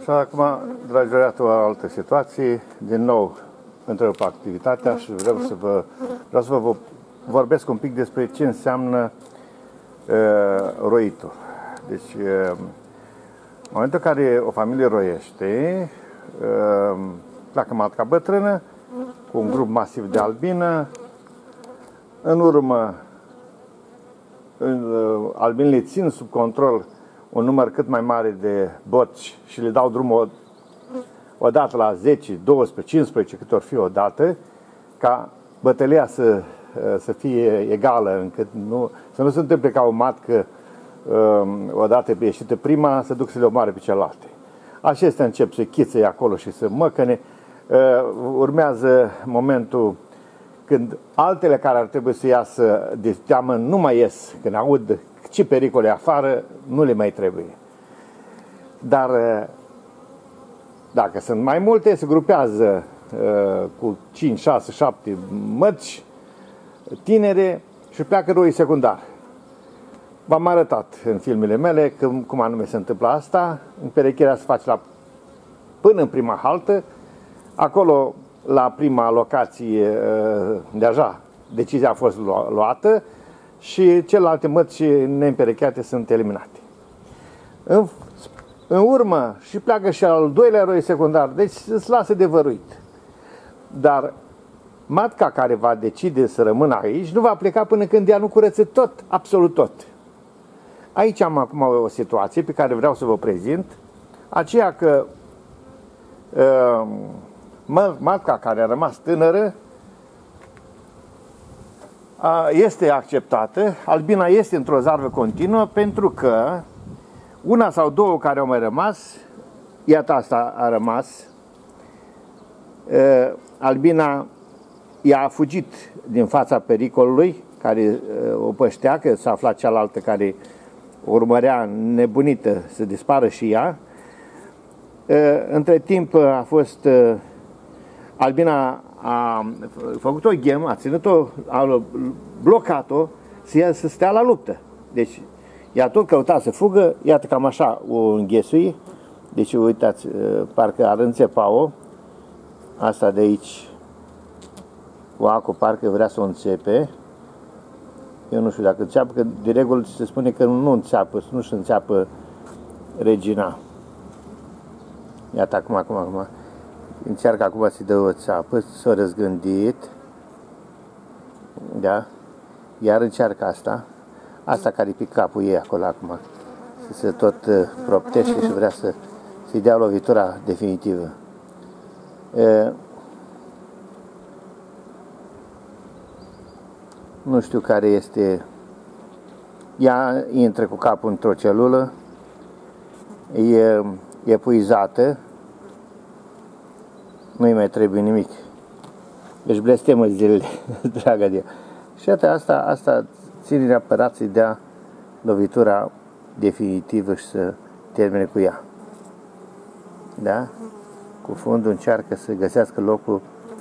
Și acum, dragilor, iată o altă situație. Din nou, întrerup activitatea și vreau să vă vorbesc un pic despre ce înseamnă roitul. Deci, în momentul în care o familie roiește, pleacă matca bătrână cu un grup masiv de albină. În urmă, albinele țin sub control un număr cât mai mare de boți și le dau drumul odată la 10, 12, 15, cât or fi odată, ca bătălia să fie egală, încât să nu se întâmple ca o matcă odată ieșită prima, să duc să le omoare pe celelalte. Acestea încep să chițăie acolo și să măcăne. Urmează momentul când altele care ar trebui să iasă de teamă nu mai ies, când aud ce pericole afară, nu le mai trebuie. Dar dacă sunt mai multe, se grupează cu 5, 6, 7 măci tinere și pleacă roii secundari. V-am arătat în filmele mele cum anume se întâmplă asta. Împerecherea se face până în prima haltă. Acolo, la prima locație, deja decizia a fost luată și celelalte măci neîmperecheate sunt eliminate. În urmă și pleacă și al doilea roi secundar, deci îți lasă de văruit. Dar matca care va decide să rămână aici nu va pleca până când ea nu curăță tot, absolut tot. Aici am acum o situație pe care vreau să vă prezint, aceea că matca care a rămas tânără este acceptată, albina este într-o zarvă continuă, pentru că una sau două care au mai rămas, iată asta a rămas, albina i-a fugit din fața pericolului care o păștea, că s-a aflat cealaltă care urmărea nebunită să dispară și ea. Între timp a fost albina a făcut o ghem, a ținut-o, a blocat-o să stea la luptă. Deci ea tot căuta să fugă, iată cam așa o înghesui. Deci uitați, parcă ar înțepa-o. Asta de aici, oacu parcă vrea să o înțepe. Eu nu știu dacă înțeapă, că de regulă se spune că nu înțeapă, nu-și înțeapă regina. Iată acum. Încearcă acum să-i dă o țeapă, s-a răzgândit. Da? Iar încearcă asta. Asta care e pe capul ei acolo acum. Să se tot proptește și vrea să-i dea lovitura definitivă. Nu știu care este. Ea intră cu capul într-o celulă. E epuizată. Nu-i mai trebuie nimic. Deci blestemă zilele, dragă de ea. Și asta ține neapărat să-i dea lovitura definitivă și să termine cu ea. Da? Cu fundul încearcă să găsească locul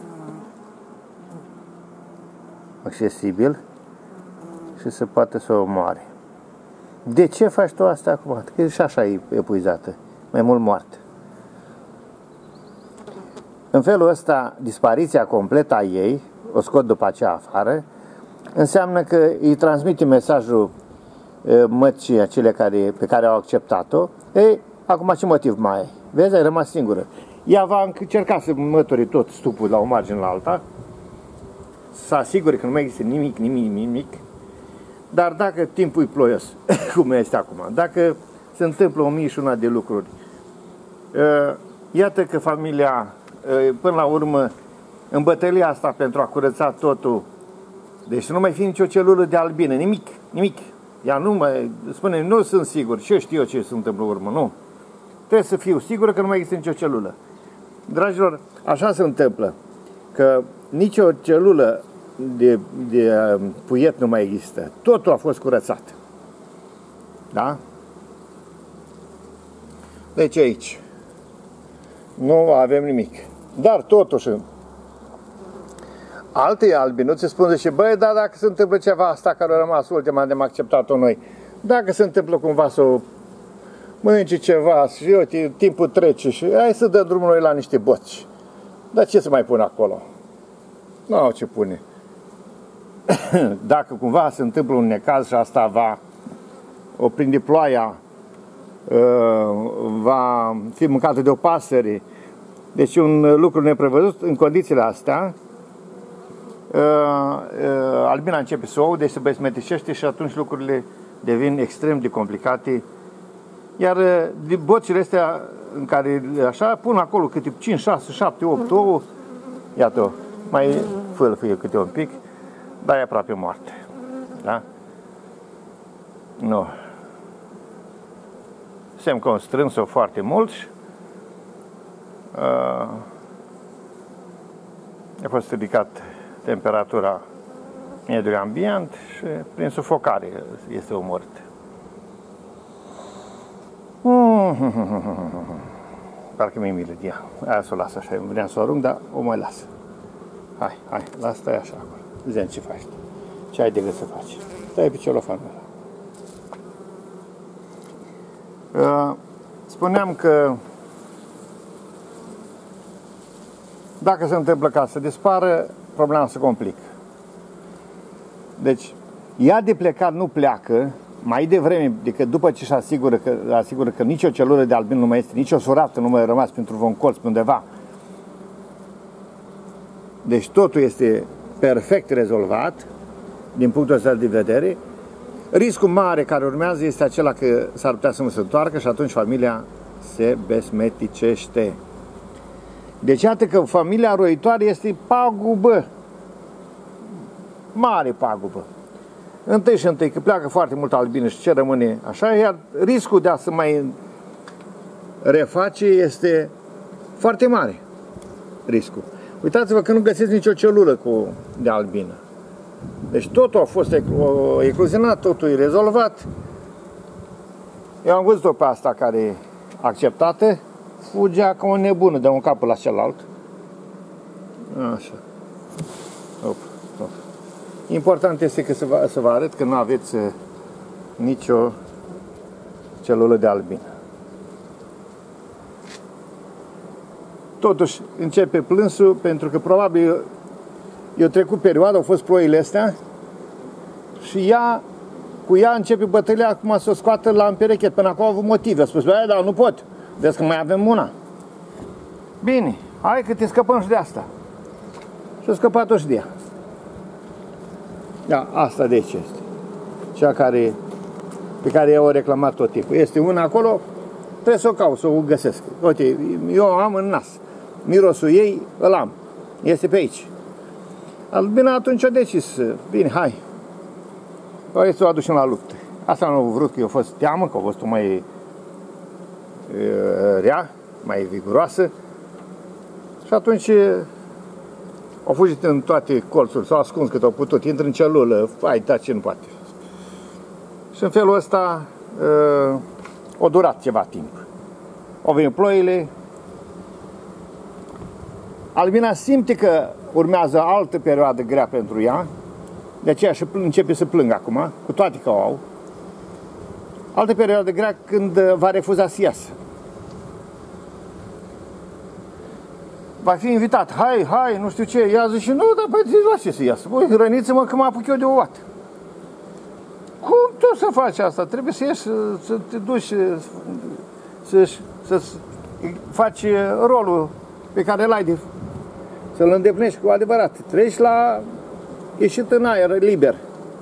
accesibil și să poată să o omoare. De ce faci tu asta acum? Că și așa e epuizată, mai mult moartă. În felul ăsta, dispariția completă a ei, o scot după aceea afară, înseamnă că îi transmite mesajul măcii acele pe care au acceptat-o. Ei, acum ce motiv mai ai? Vezi, ai rămas singură. Ea va încerca să mături tot stupul la o margine la alta, să asigure că nu mai există nimic, dar dacă timpul e ploios, cum este acum, dacă se întâmplă 1001 de lucruri, iată că familia, până la urmă, în bătălia asta pentru a curăța totul, deci nu mai fi nicio celulă de albină, nimic. Ea nu mai spune, nu sunt sigur, ce știu eu ce se întâmplă în urmă, nu. Trebuie să fiu sigură că nu mai există nicio celulă. Dragilor, așa se întâmplă, că nicio celulă de puiet nu mai există. Totul a fost curățat. Da? Deci aici nu avem nimic. Dar totuși alte albinuțe spun și băi, dar dacă se întâmplă ceva asta care a rămas ultima de am acceptat-o noi, dacă se întâmplă cumva să mănânce ceva și uite, timpul trece și hai să dăm drumul noi la niște boci. Dar ce să mai pun acolo? Nu au ce pune. Dacă cumva se întâmplă un necaz și asta va oprinde ploaia, va fi mâncată de o pasăre, deci un lucru neprevăzut, în condițiile astea, albina începe să oude, se besmeticește și atunci lucrurile devin extrem de complicate. Iar bocile astea în care așa pun acolo câte 5, 6, 7, 8 ouă, iată, mai fâlfâie câte un pic, dar e aproape moarte. Da? Nu. Semn că am strâns-o foarte mult și a fost ridicat temperatura mediului ambient și prin sufocare este omorât. Parcă mi-e milă de ea. Aia să o las așa, vreau să o arunc, dar o mai las. Hai, lasă, stai așa acolo. Zi-mi ce faci. Ce ai de gând să faci? Stai pe celofanul ăla. Spuneam că dacă se întâmplă ca să dispară, problema se complică. Deci, ea de plecat nu pleacă mai devreme decât după ce se asigură că nicio celulă de albin nu mai este, nicio surată nu mai a rămas pentru un colț pe undeva. Deci totul este perfect rezolvat din punctul ăsta de vedere. Riscul mare care urmează este acela că s-ar putea să nu se întoarcă și atunci familia se besmeticește. Deci iată că familia roitoare este pagubă. Mare pagubă. Întâi și întâi că pleacă foarte mult albine și ce rămâne așa, iar riscul de a se mai reface este foarte mare. Riscul. Uitați-vă că nu găsiți nicio celulă de albină. Deci totul a fost ecluzionat, totul e rezolvat. Eu am văzut-o pe asta care e acceptată, fugea ca o nebună de un cap la celălalt. Așa. Important este că să vă arăt că nu aveți nicio celulă de albină. Totuși începe plânsul pentru că probabil eu trecut perioada, au fost ploile astea și cu ea începe bătălia acum să o scoată la împerechet. Până acum au avut motive. A spus, băi, dar nu pot. Vezi că mai avem una. Bine, hai că te scăpăm și de asta. Și-a scăpat-o și de ea. Da, asta de ce este. Cea pe care eu o reclamat tot timpul. Este una acolo, trebuie să o caut, să o găsesc. Uite, eu am în nas. Mirosul ei îl am. Este pe aici. Albina atunci a decis, bine, hai. Hai să o aducem la luptă. Asta nu am vrut, că eu a fost teamă, că a fost mai rea, mai viguroasă. Și atunci au fugit în toate colțurile, s-au ascuns cât au putut, intră în celulă, hai, da, ce nu poate. Și în felul ăsta a durat ceva timp. Au venit ploile. Albina simte că urmează altă perioadă grea pentru ea, de aceea și începe să plângă acum, cu toate că o au. Altă perioadă grea când va refuza să iasă. Va fi invitat, hai, nu știu ce, ea zice, nu, dar băi, la ce să iasă? Băi, hrăniți-mă că mă apuc eu de o oată. Cum tu să faci asta? Trebuie să ieși, să te duci, să faci rolul pe care l-ai să-l îndeplinești cu adevărat. Treci la ieșit în aer liber.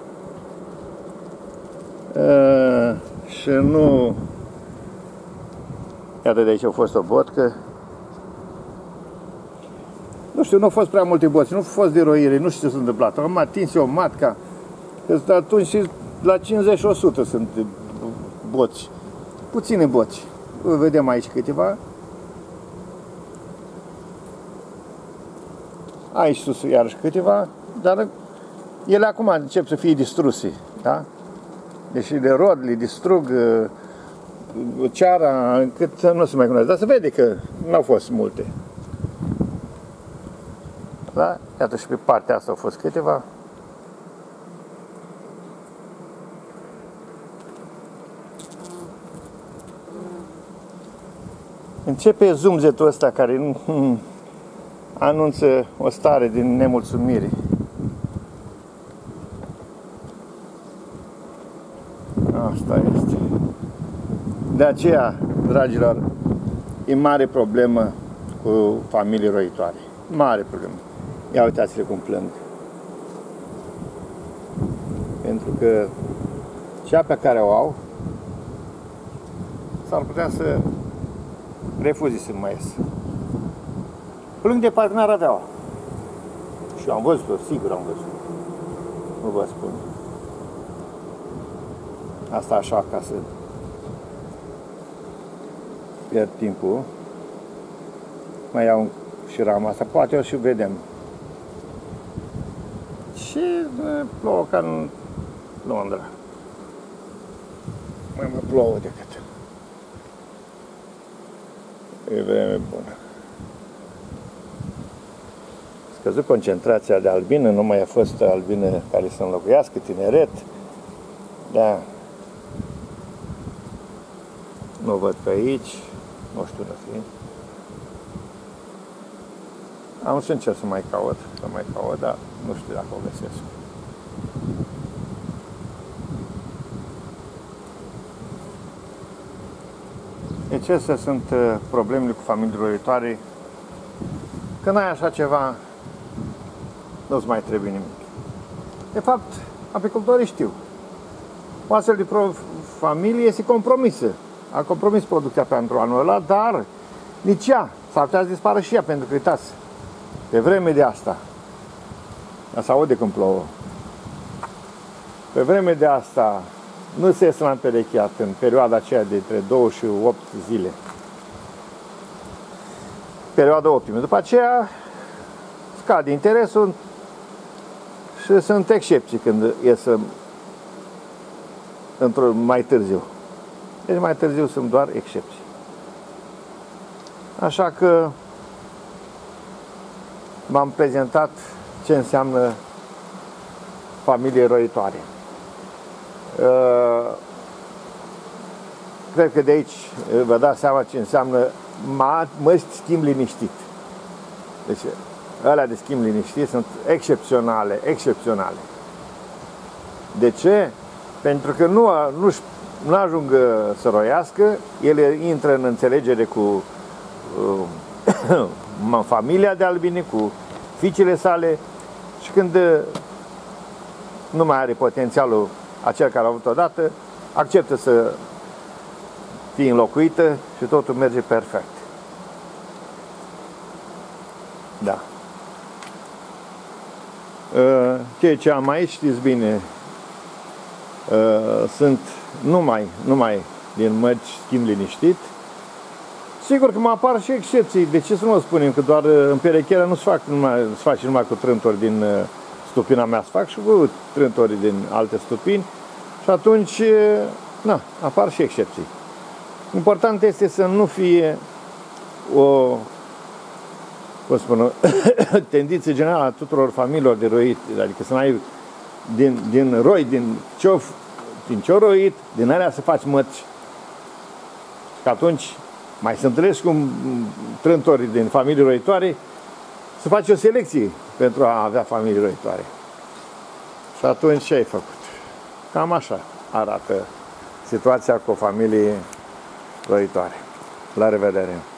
Și nu... Iată, de aici a fost o botcă. Nu știu, nu au fost prea multe boți, nu au fost de roire, nu știu ce s-a întâmplat. Am atins eu matca, că atunci la 50 și 100 sunt boți. Puține boți. Vedem aici câteva. Aici sus iarăși câteva, dar ele acum încep să fie distruse, da? Deci le rod, le distrug ceara, încât nu se mai cunoaște. Dar se vede că nu au fost multe. Da? Iată și pe partea asta au fost câteva. Începe zumzetul ăsta care anunță o stare din nemulțumire. Asta este. De aceea, dragilor, e mare problemă cu familii roitoare. Mare problemă. Ia uitați-le cum plâng. Pentru că cea pe care o au s-ar putea să refuze să mai ies. Plâng de parcă n-ar avea-o. Și eu am văzut-o, sigur am văzut-o. Nu vă spun. Asta așa, ca să pierd timpul. Mai iau și rama asta, poate o și vedem. Și plouă ca în Londra. Mai mă plouă decât. E vreme bună. Scăzut concentrația de albină, nu mai a fost albină care să înlocuiască, tineret. Da. Nu văd pe aici, nu știu de fi. Am să încerc să mai caut, dar nu știu dacă o găsesc. Deci astea sunt problemele cu familiile roitoare. Când ai așa ceva, nu-ți mai trebuie nimic. De fapt, apicultorii știu. O astfel de familie este compromisă. A compromis producția pentru anul ăla, dar nici ea s-ar putea să dispară și ea, pentru că, uitați, pe vreme de asta, se aude când plouă, pe vreme de asta nu se iese la împerecheat în perioada aceea de între 2 și 8 zile. Perioada optimă. După aceea scade interesul și sunt excepții când iese mai târziu. Deci mai târziu sunt doar excepții. Așa că v-am prezentat ce înseamnă familie roitoare. Cred că de aici vă dați seama ce înseamnă mă schimb liniștit. Deci alea de schimb liniștit sunt excepționale, excepționale. De ce? Pentru că nu ajung să roiască, ele intră în înțelegere cu familia de albine, cu fiicele sale și când nu mai are potențialul acel care a avut odată, acceptă să fie înlocuită și totul merge perfect. Da. Ceea ce am aici, știți bine, sunt numai din mărci schimb liniștit. Sigur că mă apar și excepții. De ce să nu o spunem? Că doar împerecherea nu se face numai cu trântori din stupina mea, se fac și cu trântorii din alte stupini. Și atunci, apar și excepții. Important este să nu fie o tendință generală a tuturor familiilor de roit, adică să n-ai din roi, din ce-o roit, din alea să faci măci. Și atunci mai se întâlnești cu trântori din familii roitoare, să faci o selecție pentru a avea familii roitoare. Și atunci ce ai făcut? Cam așa arată situația cu o familie roitoare. La revedere!